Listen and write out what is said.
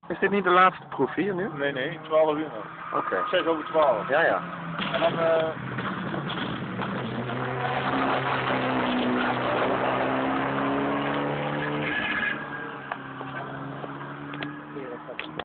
Is dit niet de laatste proef hier nu? Nee, 12 uur nog. Oké. 6 over 12. Ja, ja. En dan